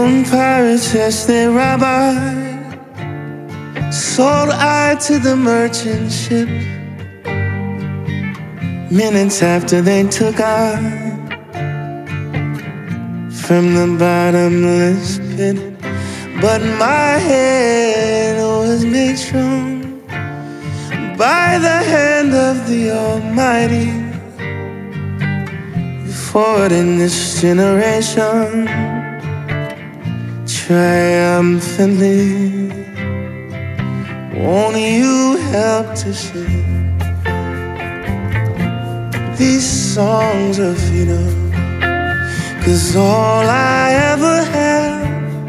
On pirates, yes, they rob I. Sold I to the merchant ship. Minutes after they took I from the bottomless pit. But my head was made strong by the hand of the Almighty. Forward in this generation, triumphantly, won't you help to sing these songs of freedom? 'Cause all I ever had,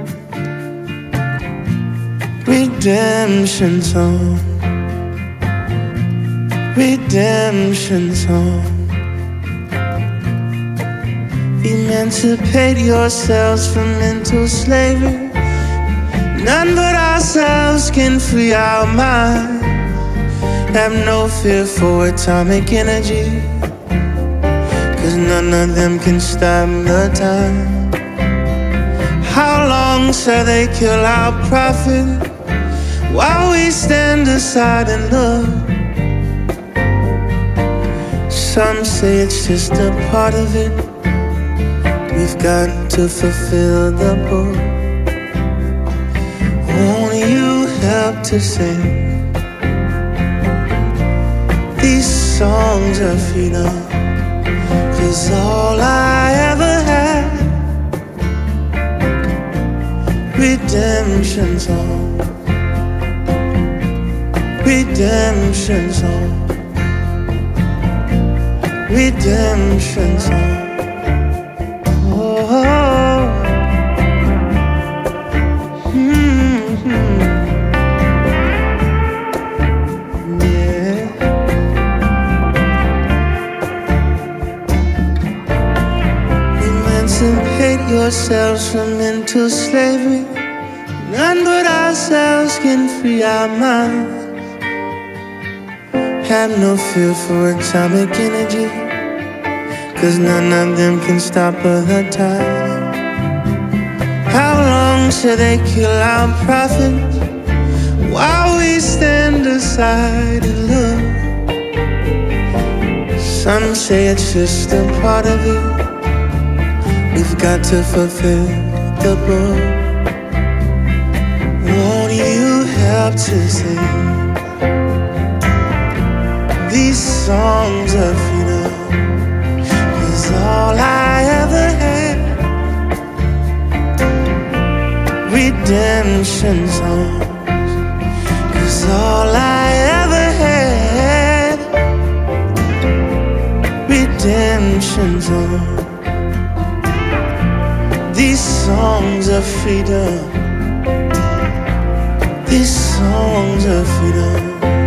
redemption song, redemption song. Emancipate yourselves from mental slavery. None but ourselves can free our minds. Have no fear for atomic energy, 'cause none of them can stop the time. How long shall they kill our prophet while we stand aside and look? Some say it's just a part of it. We've got to fulfill the book. Won't you help to sing these songs of freedom? 'Cause all I ever had, redemption song, redemption song, redemption song. Emancipate yourselves from mental slavery. None but ourselves can free our minds. Have no fear for atomic energy, 'cause none of them can stop the time. How long shall they kill our prophets while we stand aside and look? Some say it's just a part of it. We've got to fulfill the book. Won't you help to sing these songs of freedom? 'Cause all I ever had, redemption songs. 'Cause all I ever had, redemption songs. These songs of freedom, these songs of freedom.